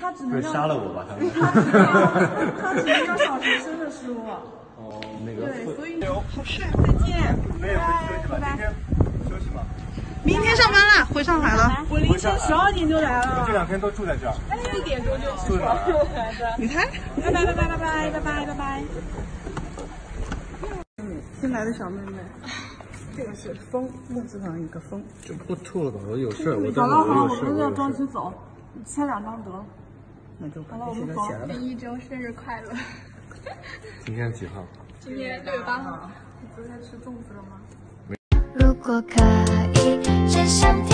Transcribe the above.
他只能会杀了我吧？他们。 他只能要小学生的书。 哦，那个。 对，所以好帅，再见， 拜拜。休息吧。 明天上班了，回上海了。 我凌晨12点就来了。 这2天都住在这儿。 4点钟就起床来的。 你看， 拜拜拜拜拜拜拜拜拜拜。 新来的小妹妹，这个是风，木字旁一个风。 就不吐了吧，我有事儿，我好了好了，我们要着急走，签2张得了。 那就把这些都写了吧。 一周生日快乐！ 今天几号？ 今天6月8号。 你昨天吃粽子了吗？ 如果可以，只想。